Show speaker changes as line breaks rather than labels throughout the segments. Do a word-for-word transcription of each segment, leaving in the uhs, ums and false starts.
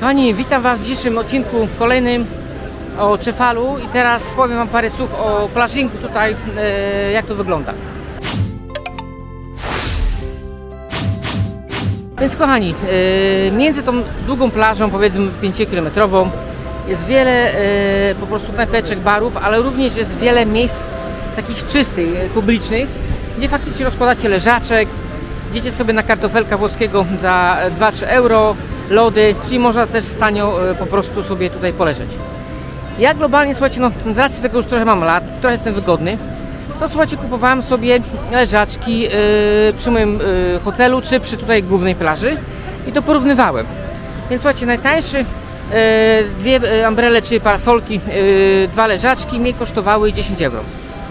Kochani, witam Was w dzisiejszym odcinku kolejnym o Cefalu i teraz powiem Wam parę słów o plażingu tutaj, e, jak to wygląda. Więc kochani, e, między tą długą plażą, powiedzmy pięciokilometrową, jest wiele e, po prostu knajpeczek, barów, ale również jest wiele miejsc takich czystych, publicznych, gdzie faktycznie rozkładacie leżaczek, jedziecie sobie na kartofelka włoskiego za dwa trzy euro, lody, czyli można też tanio e, po prostu sobie tutaj poleżeć. Ja globalnie, słuchajcie, no z racji tego już trochę mam lat, trochę jestem wygodny, to słuchajcie, kupowałem sobie leżaczki yy, przy moim yy, hotelu, czy przy tutaj głównej plaży i to porównywałem. Więc słuchajcie, najtańszy yy, dwie yy, umbrelle czy parasolki, yy, dwa leżaczki mnie kosztowały dziesięć euro.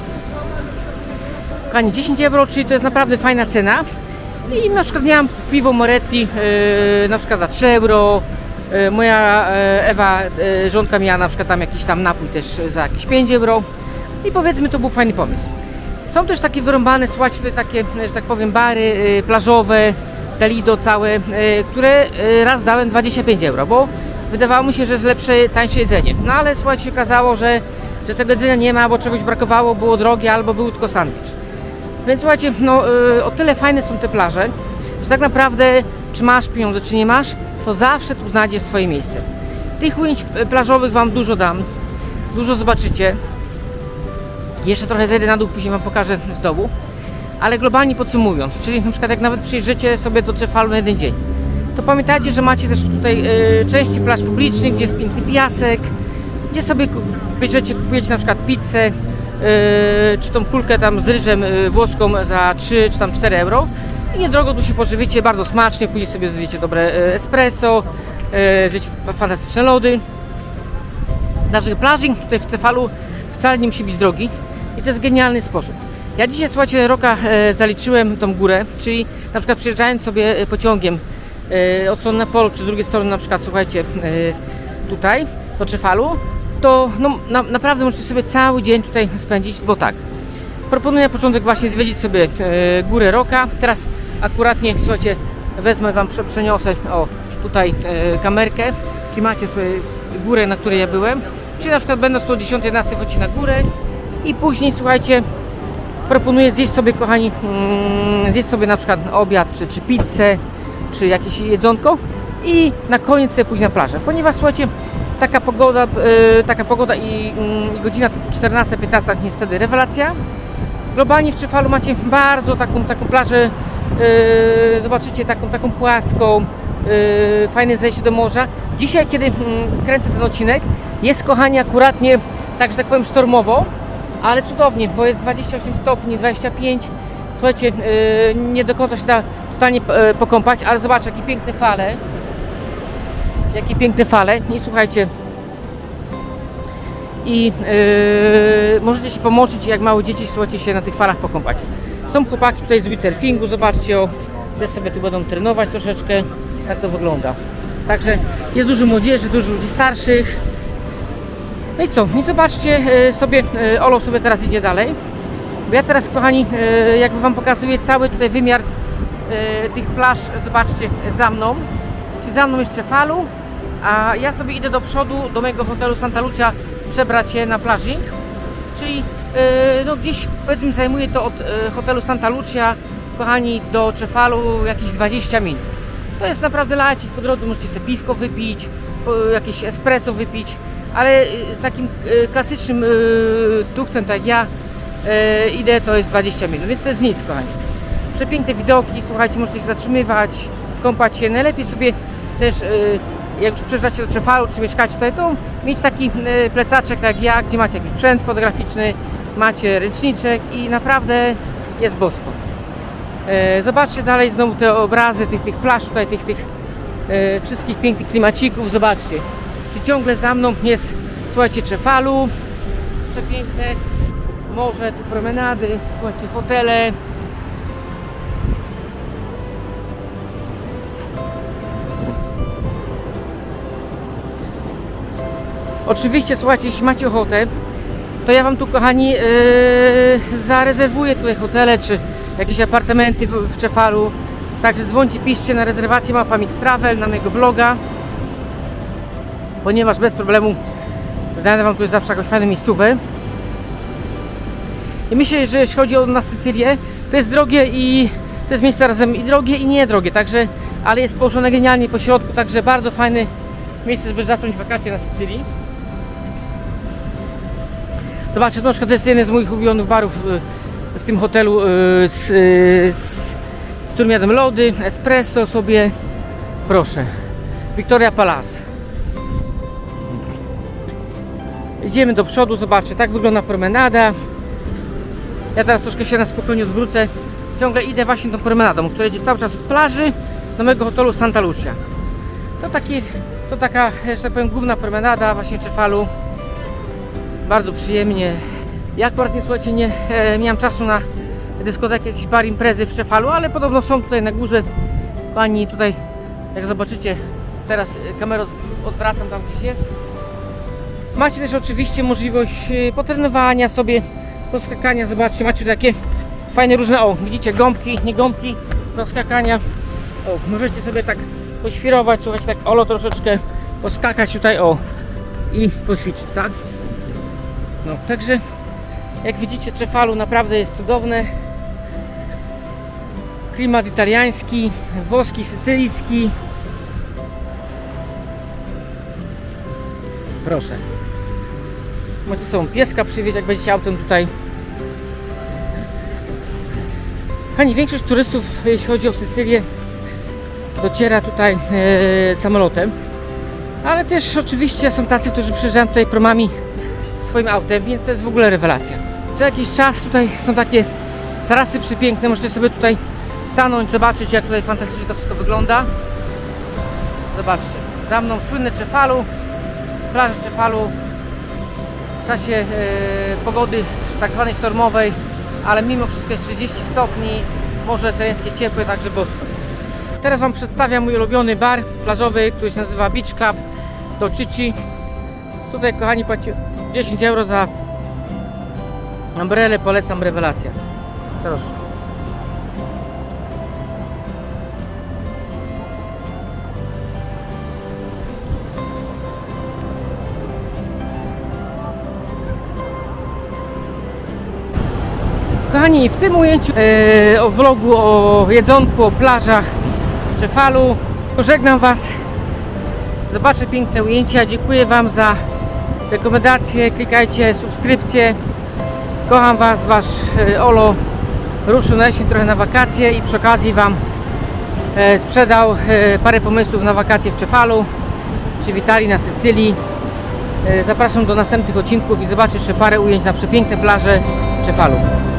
Kochani, dziesięć euro, czyli to jest naprawdę fajna cena. I na przykład miałam piwo Moretti yy, na przykład za trzy euro. Moja Ewa, żonka, miała na przykład tam jakiś tam napój też za jakieś pięć euro i powiedzmy, to był fajny pomysł. Są też takie wyrąbane, słuchajcie, tutaj takie, że tak powiem, bary plażowe, te Lido całe, które raz dałem dwadzieścia pięć euro, bo wydawało mi się, że jest lepsze, tańsze jedzenie. No ale słuchajcie, się okazało, że, że tego jedzenia nie ma, bo czegoś brakowało, było drogie albo był tylko sandwich. Więc słuchajcie, no o tyle fajne są te plaże, że tak naprawdę, czy masz pieniądze, czy nie masz, to zawsze tu znajdziesz swoje miejsce. Tych ujęć plażowych Wam dużo dam, dużo zobaczycie. Jeszcze trochę zejdę na dół, później Wam pokażę z dołu. Ale globalnie podsumowując, czyli na przykład jak nawet przyjeżdżacie sobie do Cefalu na jeden dzień, to pamiętajcie, że macie też tutaj y, części plaż publicznych, gdzie jest piękny piasek, gdzie sobie bierzecie, kupujecie na przykład pizzę, y, czy tą kulkę tam z ryżem y, włoską za trzy czy tam cztery euro. I niedrogo tu się pożywicie, bardzo smacznie, później sobie zjecie dobre espresso, zjecie fantastyczne lody. Także plażing tutaj w Cefalu wcale nie musi być drogi i to jest genialny sposób. Ja dzisiaj, słuchajcie, roka zaliczyłem tą górę, czyli na przykład przyjeżdżając sobie pociągiem od strony na Pol, czy z drugiej strony na przykład, słuchajcie, tutaj do Cefalu, to no, na, naprawdę możecie sobie cały dzień tutaj spędzić, bo tak, proponuję na początek właśnie zwiedzić sobie górę Roka. Teraz akuratnie, słuchajcie, wezmę Wam, przeniosę o tutaj e, kamerkę, czyli macie sobie górę, na której ja byłem, czyli na przykład będąc tu o dziesiątej jedenastej wchodzi na górę i później, słuchajcie, proponuję zjeść sobie, kochani, mm, zjeść sobie na przykład obiad, czy, czy pizzę, czy jakieś jedzonko i na koniec sobie pójść na plażę, ponieważ, słuchajcie, taka pogoda, e, taka pogoda i, mm, i godzina czternasta piętnasta jest wtedy rewelacja. Globalnie w Cefalu macie bardzo taką, taką plażę, yy, zobaczycie taką, taką płaską, yy, fajne zejście do morza. Dzisiaj, kiedy yy, kręcę ten odcinek, jest, kochani, akuratnie, tak, że tak powiem, sztormowo, ale cudownie, bo jest dwadzieścia osiem stopni, dwadzieścia pięć, słuchajcie, yy, nie do końca się da totalnie yy, pokąpać, ale zobaczcie, jakie piękne fale, jakie piękne fale i słuchajcie, i yy, możecie się pomoczyć, jak małe dzieci, słuchajcie, się na tych falach pokąpać. Są chłopaki tutaj z windsurfingu, zobaczcie, o, też sobie tu będą trenować troszeczkę, tak to wygląda. Także jest dużo młodzieży, dużo ludzi starszych. No i co? I zobaczcie yy, sobie, yy, Olo sobie teraz idzie dalej. Bo ja teraz, kochani, yy, jakby Wam pokazuję cały tutaj wymiar yy, tych plaż, zobaczcie, za mną. Czyli za mną jest Cefalu, a ja sobie idę do przodu, do mojego hotelu Santa Lucia, przebrać się na plażing, czyli yy, no gdzieś, powiedzmy, zajmuje to od yy, hotelu Santa Lucia, kochani, do Cefalu jakieś dwadzieścia minut. To jest naprawdę lacik, po drodze możecie sobie piwko wypić, po, jakieś espresso wypić, ale yy, takim yy, klasycznym yy, tuktem, tak jak ja yy, idę, to jest dwadzieścia minut, więc to jest nic, kochani. Przepiękne widoki, słuchajcie, możecie się zatrzymywać, kąpać się, najlepiej sobie też yy, jak już przyjeżdżacie do Cefalu, czy mieszkacie tutaj, to mieć taki plecaczek tak jak ja, gdzie macie jakiś sprzęt fotograficzny, macie ręczniczek i naprawdę jest bosko. Zobaczcie dalej znowu te obrazy tych, tych plaż, tutaj tych, tych wszystkich pięknych klimacików, zobaczcie. Czy ciągle za mną jest, słuchajcie, Cefalu, przepiękne morze, tu promenady, słuchajcie, hotele. Oczywiście, słuchajcie, jeśli macie ochotę, to ja Wam tu, kochani, yy, zarezerwuję tutaj hotele, czy jakieś apartamenty w, w Cefalu. Także dzwońcie, piszcie na rezerwację Mapa Mix Travel, na mojego vloga. ponieważ bez problemu znajdę Wam tutaj zawsze jakąś fajną miejscówę. I myślę, że jeśli chodzi o na Sycylię, to jest drogie i to jest miejsce razem i drogie i niedrogie, także, ale jest położone genialnie po środku, także bardzo fajne miejsce, żeby zacząć wakacje na Sycylii. Zobaczcie, to na przykład to jest jeden z moich ulubionych barów w tym hotelu, z, z, w którym jadłem lody, espresso sobie, proszę, Victoria Palace. Idziemy do przodu, zobaczcie, tak wygląda promenada. Ja teraz troszkę się na spokojnie odwrócę. Ciągle idę właśnie tą promenadą, która idzie cały czas od plaży do mojego hotelu Santa Lucia. To, taki, to taka, że tak powiem, główna promenada właśnie Cefalu. Bardzo przyjemnie. Ja akurat nie, słuchajcie, nie e, miałem czasu na dyskotekę, jakiś bar, imprezy w Cefalu, ale podobno są tutaj na górze. Pani tutaj, jak zobaczycie, teraz kamerę odwracam, tam gdzieś jest. Macie też oczywiście możliwość potrenowania sobie, poskakania. Zobaczcie, macie takie fajne różne, o, widzicie, gąbki, nie gąbki do skakania. O, możecie sobie tak poświrować, słuchajcie, tak olo troszeczkę poskakać tutaj, o, i poćwiczyć, tak? No, także jak widzicie, Cefalu naprawdę jest cudowne. Klimat italiański, włoski, sycylijski. Proszę. Możecie sobą pieska przywieźć, jak będziecie autem tutaj. Kochani, większość turystów, jeśli chodzi o Sycylię, dociera tutaj e, samolotem. Ale też oczywiście są tacy, którzy przyjeżdżają tutaj promami swoim autem, więc to jest w ogóle rewelacja. Co jakiś czas tutaj są takie tarasy przepiękne, możecie sobie tutaj stanąć, zobaczyć, jak tutaj fantastycznie to wszystko wygląda. Zobaczcie, za mną słynne Cefalu, plaża Cefalu w czasie e, pogody tak zwanej sztormowej, ale mimo wszystko jest trzydzieści stopni, morze tereńskie ciepłe, także bosko. Teraz Wam przedstawiam mój ulubiony bar plażowy, który się nazywa Beach Club do Chichi. Tutaj, kochani, płaci dziesięć euro za umbrelę, polecam, rewelacja. Proszę. Kochani, w tym ujęciu e, o vlogu, o jedzonku, o plażach w Cefalu pożegnam Was. Zobaczę piękne ujęcia. Dziękuję Wam za rekomendacje. Klikajcie subskrypcję. Kocham Was, Wasz e, Olo ruszył na jesień trochę na wakacje i przy okazji Wam e, sprzedał e, parę pomysłów na wakacje w Cefalu czy w Italii, na Sycylii. E, zapraszam do następnych odcinków i zobaczcie jeszcze parę ujęć na przepiękne plaże Cefalu.